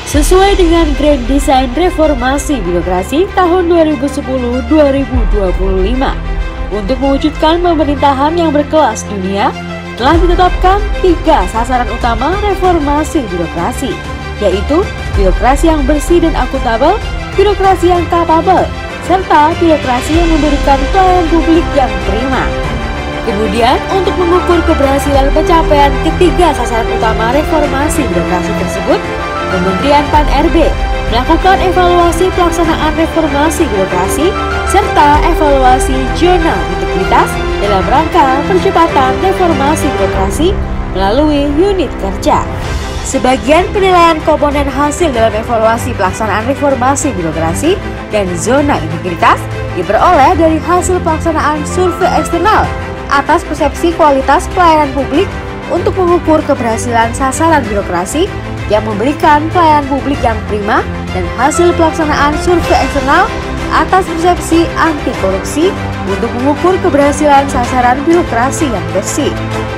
Sesuai dengan Grand Design Reformasi Birokrasi tahun 2010-2025, untuk mewujudkan pemerintahan yang berkelas dunia, telah ditetapkan 3 sasaran utama reformasi birokrasi, yaitu birokrasi yang bersih dan akuntabel, birokrasi yang kapabel, serta birokrasi yang memberikan pelayanan publik yang prima. Kemudian, untuk mengukur keberhasilan pencapaian ketiga sasaran utama reformasi birokrasi tersebut, Kementerian Pan-RB melakukan evaluasi pelaksanaan reformasi birokrasi serta evaluasi zona integritas dalam rangka percepatan reformasi birokrasi melalui unit kerja. Sebagian penilaian komponen hasil dalam evaluasi pelaksanaan reformasi birokrasi dan zona integritas diperoleh dari hasil pelaksanaan survei eksternal atas persepsi kualitas pelayanan publik untuk mengukur keberhasilan sasaran birokrasi yang memberikan pelayanan publik yang prima, dan hasil pelaksanaan survei eksternal atas persepsi anti korupsi untuk mengukur keberhasilan sasaran birokrasi yang bersih.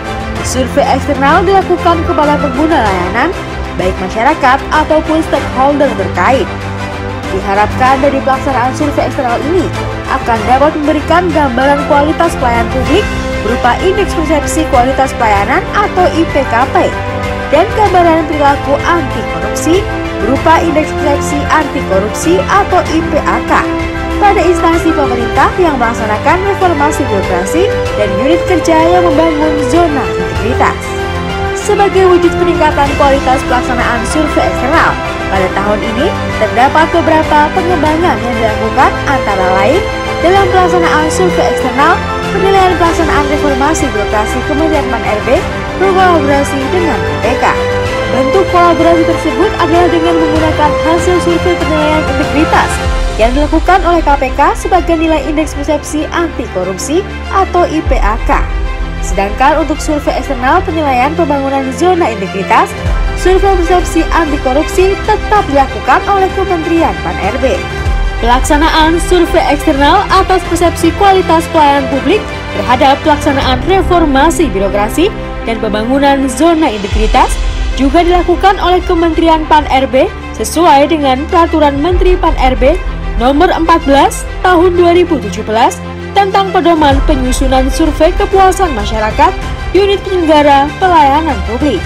Survei eksternal dilakukan kepada pengguna layanan, baik masyarakat ataupun stakeholder terkait. Diharapkan dari pelaksanaan survei eksternal ini akan dapat memberikan gambaran kualitas pelayanan publik berupa indeks persepsi kualitas pelayanan atau IPKP, dan gambaran perilaku anti korupsi berupa indeks persepsi anti korupsi atau IPAK pada instansi pemerintah yang melaksanakan reformasi birokrasi dan unit kerja yang membangun zona integritas. Sebagai wujud peningkatan kualitas pelaksanaan survei eksternal, pada tahun ini terdapat beberapa pengembangan yang dilakukan, antara lain dalam pelaksanaan survei eksternal, penilaian pelaksanaan reformasi birokrasi Kementerian Pan-RB berkolaborasi dengan KPK. Bentuk kolaborasi tersebut adalah dengan menggunakan hasil survei penilaian integritas yang dilakukan oleh KPK sebagai nilai indeks persepsi anti korupsi atau IPAK. Sedangkan untuk survei eksternal penilaian pembangunan zona integritas, survei persepsi anti korupsi tetap dilakukan oleh Kementerian Pan-RB. Pelaksanaan survei eksternal atas persepsi kualitas pelayanan publik terhadap pelaksanaan reformasi birokrasi dan pembangunan zona integritas juga dilakukan oleh Kementerian Pan-RB sesuai dengan Peraturan Menteri Pan-RB Nomor 14 Tahun 2017 tentang pedoman penyusunan survei kepuasan masyarakat unit penyelenggara pelayanan publik.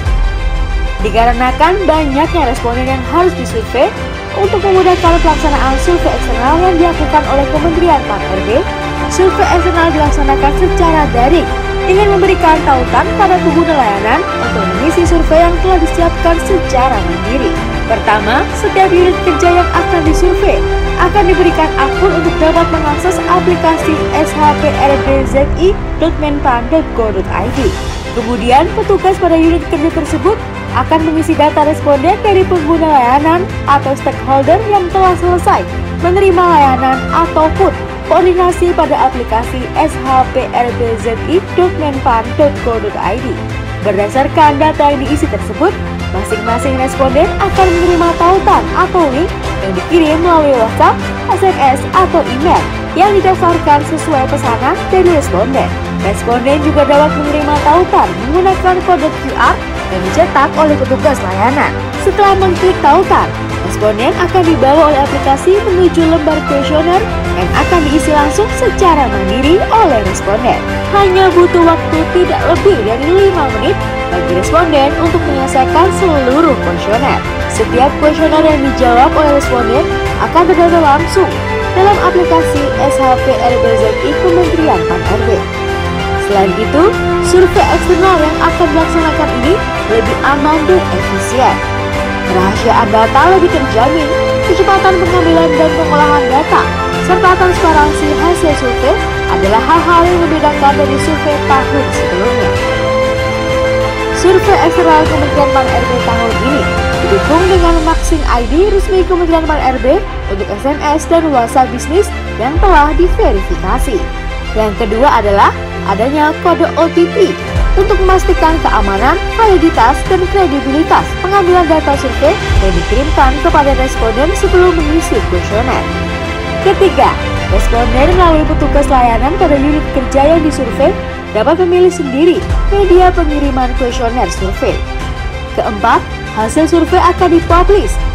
Dikarenakan banyaknya responden yang harus disurvei, untuk memudahkan pelaksanaan survei eksternal yang dilakukan oleh Kementerian Pan-RB, survei eksternal dilaksanakan secara daring dengan memberikan tautan pada pengguna layanan untuk mengisi survei yang telah disiapkan secara mandiri. Pertama, setiap unit kerja yang akan disurvei akan diberikan akun untuk dapat mengakses aplikasi shprbzi.menpan.go.id. Kemudian, petugas pada unit kerja tersebut akan mengisi data responden dari pengguna layanan atau stakeholder yang telah selesai menerima layanan ataupun koordinasi pada aplikasi shprbzi.menpan.go.id. Berdasarkan data yang diisi tersebut, masing-masing responden akan menerima tautan atau link yang dikirim melalui WhatsApp, SMS, atau email yang didaftarkan sesuai pesanan dari responden. Responden juga dapat menerima tautan menggunakan kode QR yang dicetak oleh petugas layanan. Setelah mengklik tautan, responden akan dibawa oleh aplikasi menuju lembar kuesioner yang akan diisi langsung secara mandiri oleh responden. Hanya butuh waktu tidak lebih dari 5 menit bagi responden untuk menyelesaikan seluruh kuesioner. Setiap kuesioner yang dijawab oleh responden akan terdata langsung dalam aplikasi shprbzi Kementerian Pan-RB. Selain itu, survei eksternal yang akan dilaksanakan ini lebih aman dan efisien. Kerahasiaan data lebih terjamin, kecepatan pengambilan dan pengolahan data, serta transparansi hasil survei adalah hal-hal yang membedakan dari survei tahun sebelumnya. Survei eksternal Kementerian Pan-RB tahun ini didukung dengan Maxing ID resmi Kementerian Pan-RB untuk SMS dan WhatsApp bisnis yang telah diverifikasi. Yang kedua adalah adanya kode OTP untuk memastikan keamanan, validitas, dan kredibilitas pengambilan data survei yang dikirimkan kepada responden sebelum mengisi kuesioner. Ketiga, responden melalui petugas layanan pada unit kerja yang disurvei dapat memilih sendiri media pengiriman kuesioner survei. Keempat, hasil survei akan dipublish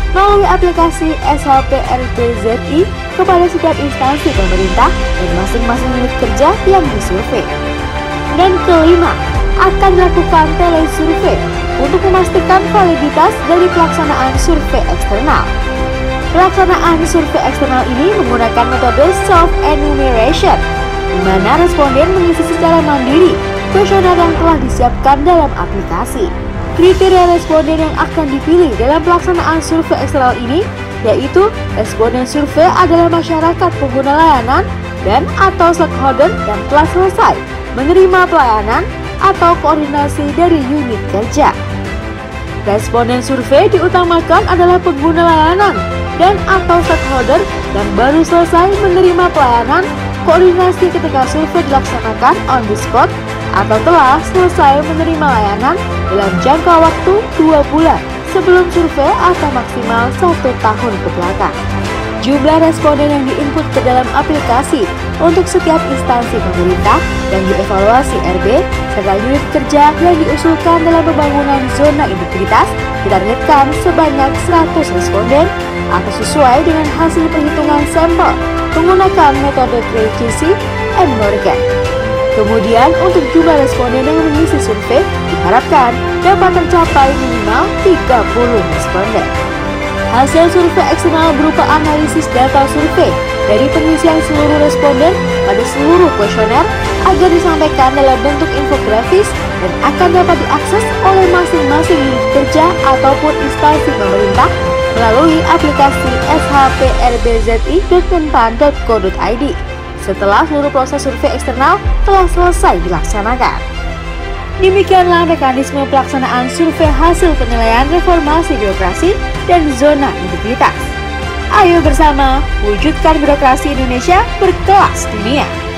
melalui aplikasi SHPRBZI kepada setiap instansi pemerintah dan masing-masing unit kerja yang disurvei. Dan kelima, akan dilakukan telesurvei untuk memastikan validitas dari pelaksanaan survei eksternal. Pelaksanaan survei eksternal ini menggunakan metode self-enumeration, di mana responden mengisi secara mandiri kuesioner yang telah disiapkan dalam aplikasi. Kriteria responden yang akan dipilih dalam pelaksanaan survei eksternal ini yaitu responden survei adalah masyarakat pengguna layanan dan atau stakeholder yang telah selesai menerima pelayanan atau koordinasi dari unit kerja. Responden survei diutamakan adalah pengguna layanan dan atau stakeholder yang baru selesai menerima pelayanan koordinasi ketika survei dilaksanakan on the spot atau telah selesai menerima layanan dalam jangka waktu 2 bulan sebelum survei atau maksimal 1 tahun ke belakang. Jumlah responden yang diinput ke dalam aplikasi untuk setiap instansi pemerintah yang dievaluasi RB serta unit kerja yang diusulkan dalam pembangunan zona integritas ditargetkan sebanyak 100 responden atau sesuai dengan hasil perhitungan sampel menggunakan metode Krejcisi and Morgan. Kemudian untuk jumlah responden yang mengisi survei diharapkan dapat tercapai minimal 30 responden. Hasil survei eksternal berupa analisis data survei dari pengisian seluruh responden pada seluruh kuesioner agar disampaikan dalam bentuk infografis dan akan dapat diakses oleh masing-masing unit kerja ataupun instansi pemerintah melalui aplikasi shprbzi.menpan.co.id setelah seluruh proses survei eksternal telah selesai dilaksanakan. Demikianlah mekanisme pelaksanaan survei hasil penilaian reformasi birokrasi dan zona integritas. Ayo bersama wujudkan birokrasi Indonesia berkelas dunia.